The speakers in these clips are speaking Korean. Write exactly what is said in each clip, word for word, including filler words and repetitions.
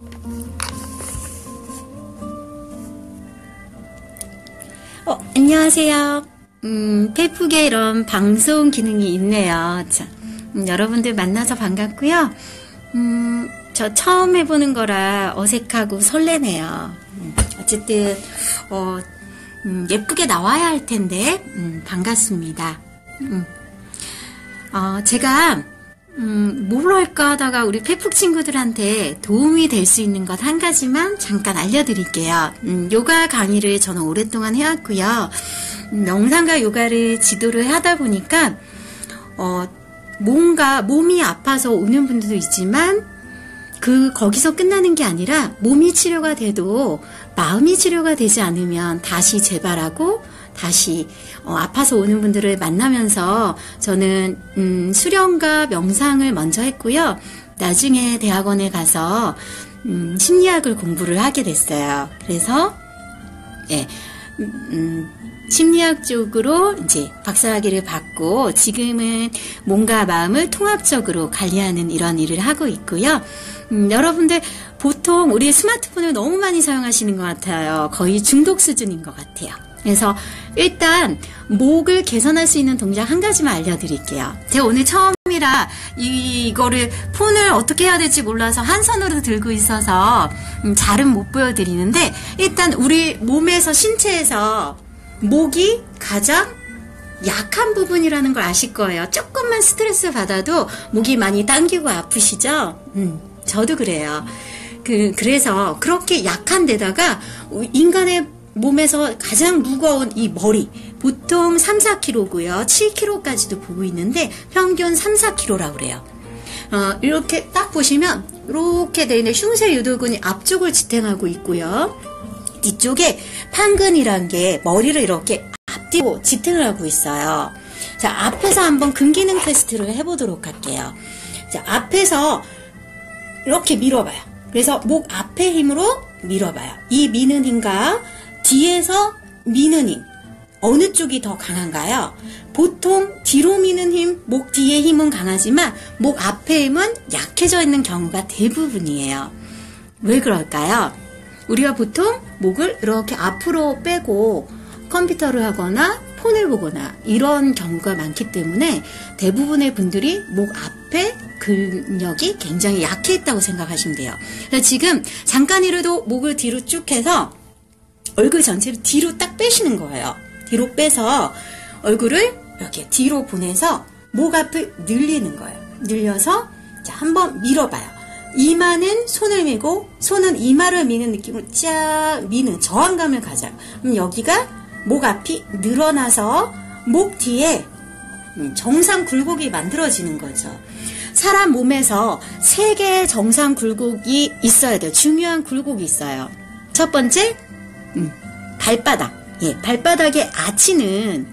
어, 안녕하세요. 음, 페북에 이런 방송 기능이 있네요. 자, 음, 여러분들 만나서 반갑고요. 음, 저 처음 해보는 거라 어색하고 설레네요. 음, 어쨌든 어, 음, 예쁘게 나와야 할 텐데 음, 반갑습니다. 음, 어, 제가 음, 뭘 할까 하다가 우리 페북 친구들한테 도움이 될 수 있는 것 한 가지만 잠깐 알려드릴게요. 음, 요가 강의를 저는 오랫동안 해왔고요. 음, 명상과 요가를 지도를 하다 보니까 어, 뭔가 몸이 아파서 오는 분들도 있지만 그 거기서 끝나는 게 아니라 몸이 치료가 돼도 마음이 치료가 되지 않으면 다시 재발하고 다시 어, 아파서 오는 분들을 만나면서 저는 음, 수련과 명상을 먼저 했고요. 나중에 대학원에 가서 음, 심리학을 공부를 하게 됐어요. 그래서 예, 음, 심리학 쪽으로 이제 박사학위를 받고 지금은 몸과 마음을 통합적으로 관리하는 이런 일을 하고 있고요. 음, 여러분들 보통 우리 스마트폰을 너무 많이 사용하시는 것 같아요. 거의 중독 수준인 것 같아요. 그래서 일단 목을 개선할 수 있는 동작 한 가지만 알려드릴게요. 제가 오늘 처음이라 이, 이거를 폰을 어떻게 해야 될지 몰라서 한 손으로 들고 있어서 음, 잘은 못 보여드리는데 일단 우리 몸에서 신체에서 목이 가장 약한 부분이라는 걸 아실 거예요. 조금만 스트레스 받아도 목이 많이 당기고 아프시죠? 음, 저도 그래요. 그, 그래서 그렇게 약한 데다가 인간의 몸에서 가장 무거운 이 머리 보통 삼, 사 킬로그램고요. 칠 킬로그램까지도 보고 있는데 평균 삼, 사 킬로그램이라고 그래요. 어, 이렇게 딱 보시면 이렇게 돼 있는 흉쇄 유도근이 앞쪽을 지탱하고 있고요. 뒤쪽에 판근이란 게 머리를 이렇게 앞뒤로 지탱을 하고 있어요. 자, 앞에서 한번 근기능 테스트를 해보도록 할게요. 자, 앞에서 이렇게 밀어봐요. 그래서 목 앞에 힘으로 밀어봐요. 이 미는 힘과 뒤에서 미는 힘 어느 쪽이 더 강한가요? 보통 뒤로 미는 힘, 목 뒤의 힘은 강하지만 목 앞의 힘은 약해져 있는 경우가 대부분이에요. 왜 그럴까요? 우리가 보통 목을 이렇게 앞으로 빼고 컴퓨터를 하거나 폰을 보거나 이런 경우가 많기 때문에 대부분의 분들이 목 앞에 근력이 굉장히 약해 있다고 생각하시면 돼요. 그래서 지금 잠깐이라도 목을 뒤로 쭉 해서 얼굴 전체를 뒤로 딱 빼시는 거예요. 뒤로 빼서 얼굴을 이렇게 뒤로 보내서 목 앞을 늘리는 거예요. 늘려서 자, 한번 밀어봐요. 이마는 손을 밀고 손은 이마를 미는 느낌으로 쫙 미는 저항감을 가져요. 그럼 여기가 목 앞이 늘어나서 목 뒤에 정상 굴곡이 만들어지는 거죠. 사람 몸에서 세 개의 정상 굴곡이 있어야 돼요. 중요한 굴곡이 있어요. 첫 번째 음, 발바닥. 예, 발바닥의 아치는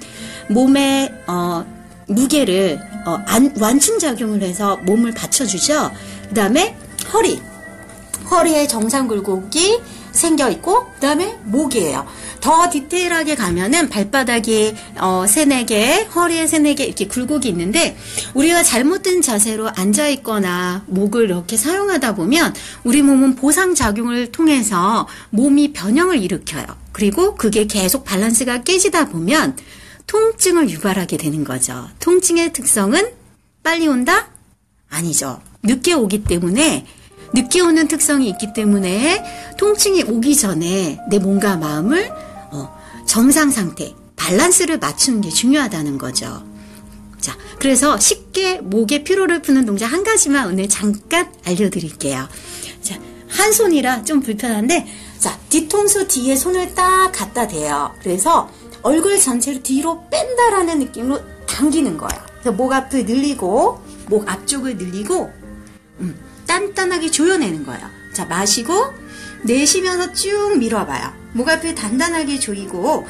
몸의 어, 무게를 어, 안, 완충작용을 해서 몸을 받쳐주죠. 그 다음에 허리. 허리에 정상 굴곡이 생겨있고 그 다음에 목이에요. 더 디테일하게 가면은 발바닥에 어, 세네 개, 허리에 세네 개 이렇게 굴곡이 있는데 우리가 잘못된 자세로 앉아있거나 목을 이렇게 사용하다 보면 우리 몸은 보상작용을 통해서 몸이 변형을 일으켜요. 그리고 그게 계속 밸런스가 깨지다 보면 통증을 유발하게 되는 거죠. 통증의 특성은 빨리 온다? 아니죠. 늦게 오기 때문에 늦게 오는 특성이 있기 때문에 통증이 오기 전에 내 몸과 마음을 어, 정상 상태, 밸런스를 맞추는 게 중요하다는 거죠. 자, 그래서 쉽게 목의 피로를 푸는 동작 한 가지만 오늘 잠깐 알려드릴게요. 자, 한 손이라 좀 불편한데, 자, 뒤통수 뒤에 손을 딱 갖다 대요. 그래서 얼굴 전체를 뒤로 뺀다라는 느낌으로 당기는 거예요. 그래서 목 앞을 늘리고, 목 앞쪽을 늘리고, 음, 단단하게 조여내는 거예요. 자, 마시고 내쉬면서 쭉 밀어봐요. 목 앞을 단단하게 조이고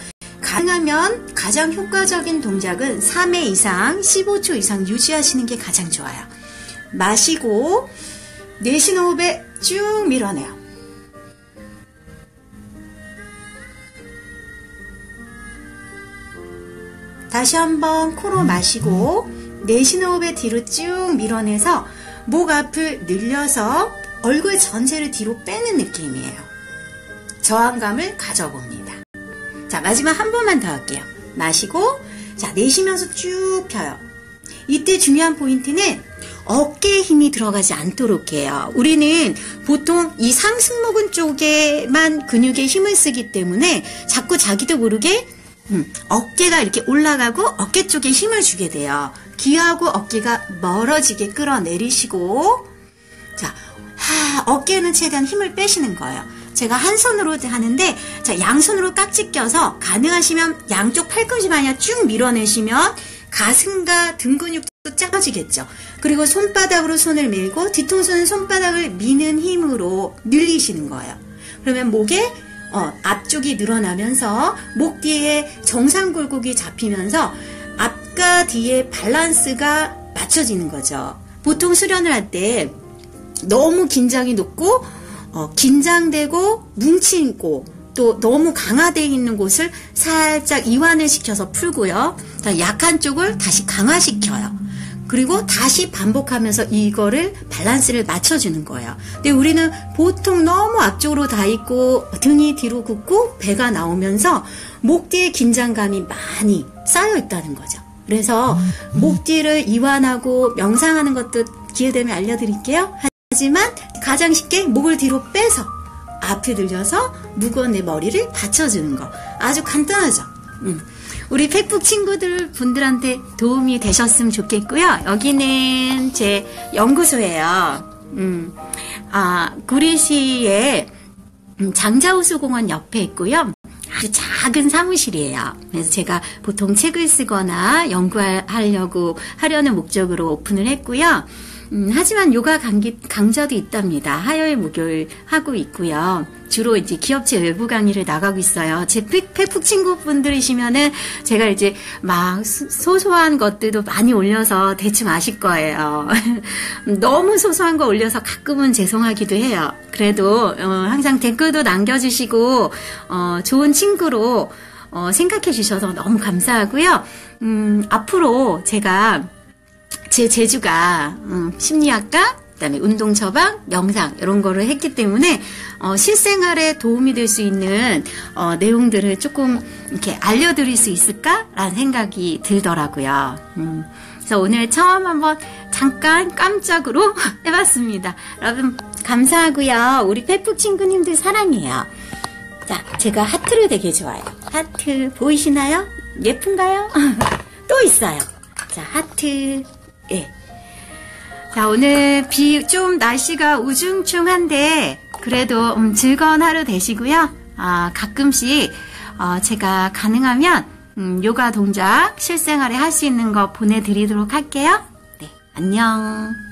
가능하면 가장 효과적인 동작은 삼 회 이상 십오 초 이상 유지하시는 게 가장 좋아요. 마시고 내쉬는 호흡에 쭉 밀어내요. 다시 한번 코로 마시고 내쉬는 호흡에 뒤로 쭉 밀어내서 목 앞을 늘려서 얼굴 전체를 뒤로 빼는 느낌이에요. 저항감을 가져봅니다. 자, 마지막 한 번만 더 할게요. 마시고, 자, 내쉬면서 쭉 펴요. 이때 중요한 포인트는 어깨에 힘이 들어가지 않도록 해요. 우리는 보통 이 상승모근 쪽에만 근육에 힘을 쓰기 때문에 자꾸 자기도 모르게 음, 어깨가 이렇게 올라가고 어깨 쪽에 힘을 주게 돼요. 귀하고 어깨가 멀어지게 끌어내리시고, 자, 하, 어깨는 최대한 힘을 빼시는 거예요. 제가 한 손으로 하는데, 자, 양손으로 깍지 껴서 가능하시면 양쪽 팔꿈치 마냥 쭉 밀어내시면 가슴과 등 근육도 작아지겠죠. 그리고 손바닥으로 손을 밀고 뒤통수는 손바닥을 미는 힘으로 늘리시는 거예요. 그러면 목에 어, 앞쪽이 늘어나면서 목 뒤에 정상 굴곡이 잡히면서 앞과 뒤의 밸런스가 맞춰지는 거죠. 보통 수련을 할 때 너무 긴장이 높고 어, 긴장되고 뭉치고 또 너무 강화되어 있는 곳을 살짝 이완을 시켜서 풀고요. 약한 쪽을 다시 강화시켜요. 그리고 다시 반복하면서 이거를 밸런스를 맞춰주는 거예요. 근데 우리는 보통 너무 앞쪽으로 다 있고 등이 뒤로 굽고 배가 나오면서 목 뒤에 긴장감이 많이 쌓여 있다는 거죠. 그래서 목 뒤를 이완하고 명상하는 것도 기회되면 알려드릴게요. 하지만 가장 쉽게 목을 뒤로 빼서 앞에 들려서 무거운 내 머리를 받쳐주는 거. 아주 간단하죠. 음. 우리 팩북 친구들 분들한테 도움이 되셨으면 좋겠고요. 여기는 제 연구소예요. 음, 아, 구리시에 장자호수공원 옆에 있고요. 아주 작은 사무실이에요. 그래서 제가 보통 책을 쓰거나 연구하려고 하려는 목적으로 오픈을 했고요. 음, 하지만 요가 강기, 강좌도 있답니다. 화요일, 목요일 하고 있고요. 주로 이제 기업체 외부 강의를 나가고 있어요. 제 팩북 친구분들이시면은 제가 이제 막 소소한 것들도 많이 올려서 대충 아실 거예요. 너무 소소한 거 올려서 가끔은 죄송하기도 해요. 그래도 어, 항상 댓글도 남겨주시고 어, 좋은 친구로 어, 생각해 주셔서 너무 감사하고요. 음, 앞으로 제가 제 재주가 음, 심리학과, 그다음에 운동 처방, 명상 이런 거를 했기 때문에 어, 실생활에 도움이 될 수 있는 어, 내용들을 조금 이렇게 알려드릴 수 있을까라는 생각이 들더라고요. 음, 그래서 오늘 처음 한번 잠깐 깜짝으로 해봤습니다. 여러분 감사하고요. 우리 팩북 친구님들 사랑해요. 자, 제가 하트를 되게 좋아해요. 하트 보이시나요? 예쁜가요? 또 있어요. 자, 하트. 예. 자, 오늘 비 좀 날씨가 우중충한데 그래도 음, 즐거운 하루 되시고요. 아, 가끔씩 어, 제가 가능하면 음, 요가 동작 실생활에 할 수 있는 거 보내드리도록 할게요. 네, 안녕.